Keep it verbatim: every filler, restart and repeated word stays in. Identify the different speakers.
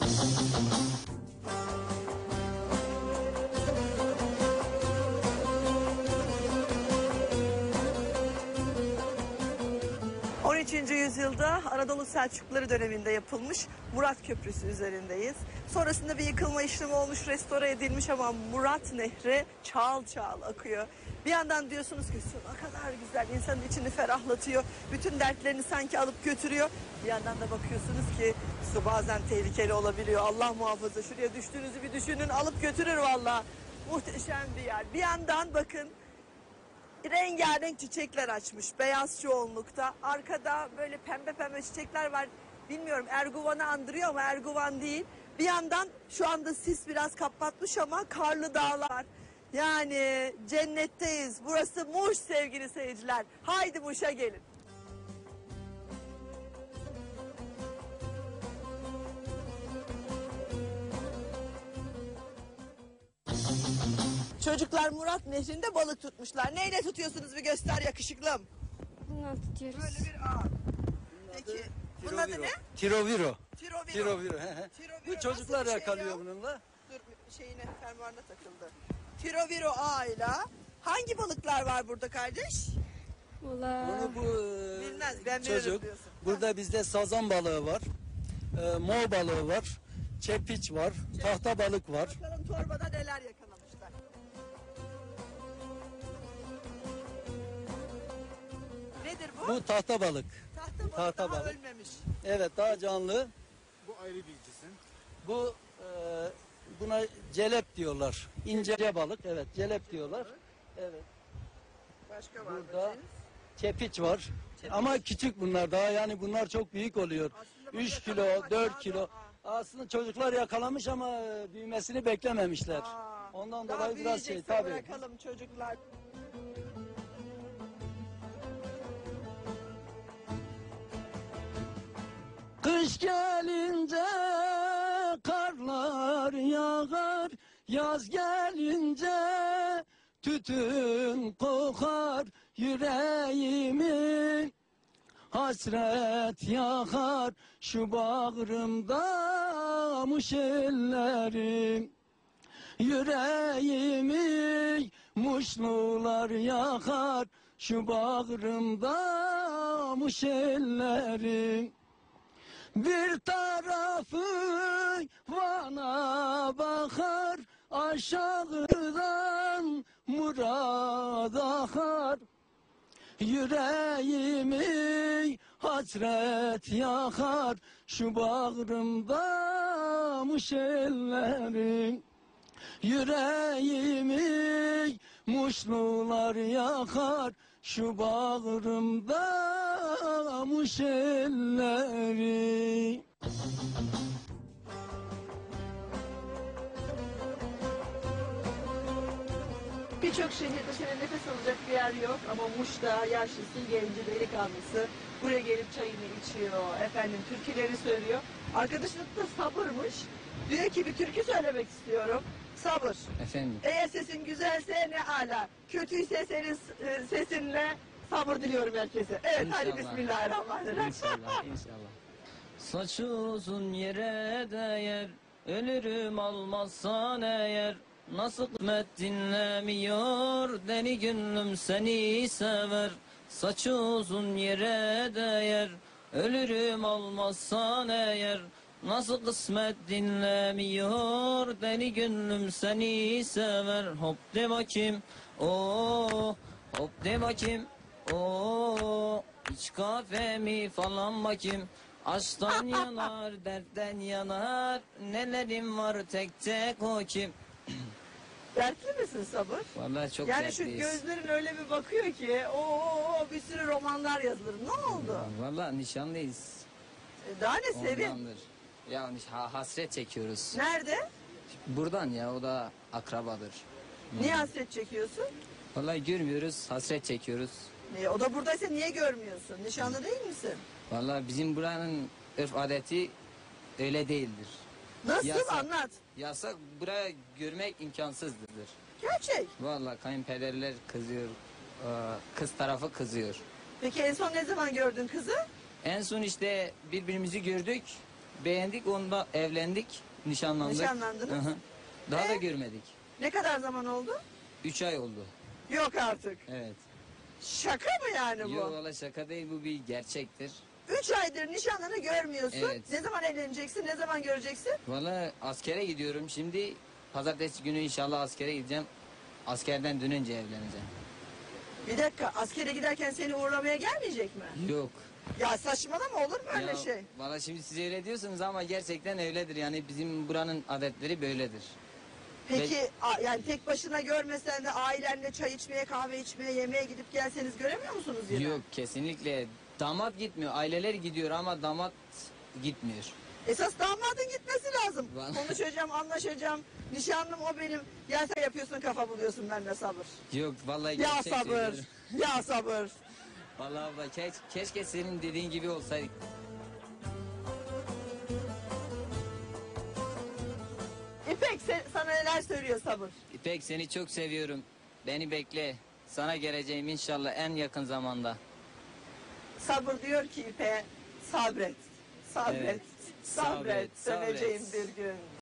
Speaker 1: on üçüncü yüzyılda Anadolu Selçukluları döneminde yapılmış Murat Köprüsü üzerindeyiz. Sonrasında bir yıkılma işlemi olmuş, restore edilmiş ama Murat Nehri çağıl çağıl akıyor. Bir yandan diyorsunuz ki su ne kadar güzel, insanın içini ferahlatıyor, bütün dertlerini sanki alıp götürüyor. Bir yandan da bakıyorsunuz ki su bazen tehlikeli olabiliyor. Allah muhafaza, şuraya düştüğünüzü bir düşünün, alıp götürür vallahi. Muhteşem bir yer. Bir yandan bakın, rengarenk çiçekler açmış, beyaz çoğunlukta. Arkada böyle pembe pembe çiçekler var. Bilmiyorum, Erguvan'ı andırıyor ama Erguvan değil. Bir yandan şu anda sis biraz kapatmış ama karlı dağlar. Yani cennetteyiz. Burası Muş sevgili seyirciler. Haydi Muş'a gelin. Çocuklar Murat Nehri'nde balık tutmuşlar. Neyle tutuyorsunuz, bir göster yakışıklım.
Speaker 2: Bundan tutuyoruz.
Speaker 1: Böyle bir ağ. Peki bunun adı ne?
Speaker 3: Tiroviro.
Speaker 1: Tiroviro.
Speaker 3: Tiroviro. he he.
Speaker 1: Tiroviro
Speaker 3: Bu çocuklar
Speaker 1: nasıl bir şey
Speaker 3: yakalıyor
Speaker 1: ya?
Speaker 3: bununla.
Speaker 1: Dur, şeyine, fermuarına takıldı. Tiroviro ağıyla hangi balıklar var burada kardeş?
Speaker 2: Valla.
Speaker 3: Bunu bu e,
Speaker 1: Bilmez, ben bilirim
Speaker 3: çocuk.
Speaker 1: diyorsun.
Speaker 3: Burada bizde sazan balığı var. E, mor balığı var. Çepiç var. Tahta balık var.
Speaker 1: Bakalım torbada neler yakalamışlar. Nedir bu?
Speaker 3: Bu tahta balık.
Speaker 1: tahta balık
Speaker 3: tahta
Speaker 1: daha
Speaker 3: balık.
Speaker 1: ölmemiş.
Speaker 3: Evet, daha canlı.
Speaker 4: Bu ayrı bir cisim.
Speaker 3: Bu e, buna celep diyorlar. İnce balık. Evet, celep diyorlar. Evet.
Speaker 1: Başka var
Speaker 3: Burada
Speaker 1: mı?
Speaker 3: çepiç var. Ama küçük bunlar daha, yani bunlar çok büyük oluyor.
Speaker 1: Aslında
Speaker 3: üç
Speaker 1: bak
Speaker 3: kilo,
Speaker 1: yakalamak
Speaker 3: dört
Speaker 1: daha
Speaker 3: kilo.
Speaker 1: da-
Speaker 3: Aslında çocuklar yakalamış ama e, büyümesini beklememişler.
Speaker 1: Aa,
Speaker 3: Ondan
Speaker 1: daha
Speaker 3: dolayı biraz şey
Speaker 1: büyüyecekse
Speaker 3: tabii.
Speaker 1: bırakalım çocuklar.
Speaker 3: Kış gelince karlar yağar, yaz gelince tütün kokar, yüreğimi hasret yakar, şu bağrımda muş ellerim. Yüreğimi muşlular yakar, şu bağrımda muş ellerim. Bir tarafı Van'a bakar, aşağıdan Murad akar. Yüreğimi hasret yakar, şu bağrımda muş ellerim. Yüreğimi muşlular yakar, şu bağrımda muş elleri.
Speaker 1: Birçok şehirde şöyle nefes alacak bir yer yok ama Muş'ta yaşlısı, genci, delikanlısı buraya gelip çayını içiyor, efendim türküleri söylüyor. Arkadaşınız da sabırmış. Diyor ki bir türkü söylemek istiyorum. Sabır.
Speaker 5: Efendim.
Speaker 1: Eğer sesin güzelse ne ala. Kötüyse senin e, sesinle sabır diliyorum herkese. Evet, hadi
Speaker 5: İnşallah.
Speaker 1: bismillahirrahmanirrahim.
Speaker 5: İnşallah, inşallah. Saçı uzun yere değer, ölürüm almazsan eğer. Nasıl kısmet dinlemiyor, deli gönlüm seni sever. Saçı uzun yere değer, ölürüm almazsan eğer. Nasıl kısmet dinlemiyor, deli gönlüm seni sever. Hop de bakayım, oo, hop de bakayım, oo. İç kahvemi falan bakayım. Aşktan yanar, dertten yanar. Nelerim var tek tek o kim?
Speaker 1: Dertli misin Sabır?
Speaker 5: Vallahi çok
Speaker 1: Yani şu
Speaker 5: dertliyiz.
Speaker 1: gözlerin öyle bir bakıyor ki o bir sürü romanlar yazılır. Ne oldu?
Speaker 5: Vallahi nişanlıyız.
Speaker 1: E, Daha ne sevin?
Speaker 5: Ondandır. Ya niş- ha- hasret çekiyoruz.
Speaker 1: Nerede?
Speaker 5: Buradan ya, o da akrabadır.
Speaker 1: Niye hasret çekiyorsun?
Speaker 5: Vallahi görmüyoruz, hasret çekiyoruz.
Speaker 1: E, o da buradaysa niye görmüyorsun? Nişanlı değil misin?
Speaker 5: Vallahi bizim buranın örf adeti öyle değildir.
Speaker 1: Nasıl?
Speaker 5: Yasak.
Speaker 1: Anlat.
Speaker 5: Yasak, buraya görmek imkansızdır.
Speaker 1: Gerçek.
Speaker 5: Vallahi kayınpederler kızıyor, e, kız tarafı kızıyor.
Speaker 1: Peki en son ne zaman gördün kızı?
Speaker 5: En son işte birbirimizi gördük. beğendik, onda evlendik, nişanlandık.
Speaker 1: Nişanlandınız.
Speaker 5: Hı hı. Daha da
Speaker 1: Ee?
Speaker 5: görmedik.
Speaker 1: Ne kadar zaman oldu?
Speaker 5: Üç ay oldu.
Speaker 1: Yok artık.
Speaker 5: Evet.
Speaker 1: Şaka mı yani bu?
Speaker 5: Yok valla şaka değil, bu bir gerçektir.
Speaker 1: Üç aydır nişanlını görmüyorsun.
Speaker 5: Evet.
Speaker 1: Ne zaman evleneceksin? Ne zaman göreceksin?
Speaker 5: Valla askere gidiyorum şimdi. Pazartesi günü inşallah askere gideceğim. Askerden dönünce evleneceğim.
Speaker 1: Bir dakika, askere giderken seni uğurlamaya gelmeyecek mi?
Speaker 5: Yok.
Speaker 1: Ya saçmalama, olur mu öyle
Speaker 5: Ya,
Speaker 1: şey?
Speaker 5: Valla şimdi siz öyle diyorsunuz ama gerçekten öyledir. Yani bizim buranın adetleri böyledir.
Speaker 1: Peki a- yani tek başına görmesen de ailenle çay içmeye, kahve içmeye, yemeğe gidip gelseniz göremiyor musunuz yine?
Speaker 5: Yok kesinlikle. Damat gitmiyor. Aileler gidiyor ama damat gitmiyor.
Speaker 1: Esas damadın gitmesi lazım.
Speaker 5: Vallahi-
Speaker 1: Konuşacağım, anlaşacağım. Nişanlım o benim. Ya sen yapıyorsun, kafa buluyorsun, benimle sabır.
Speaker 5: Yok vallahi
Speaker 1: Ya
Speaker 5: gerçek
Speaker 1: sabır,
Speaker 5: söylüyorum.
Speaker 1: ya sabır.
Speaker 5: Vallahi abla keş, keşke senin dediğin gibi olsaydık.
Speaker 1: İpek sen- sana neler söylüyor sabır?
Speaker 5: İpek seni çok seviyorum. Beni bekle. Sana geleceğim inşallah en yakın zamanda.
Speaker 1: Sabır diyor ki İpek'e sabret, sabret,
Speaker 5: Evet.
Speaker 1: sabret,
Speaker 5: Sabret, sabret.
Speaker 1: döneceğim bir gün.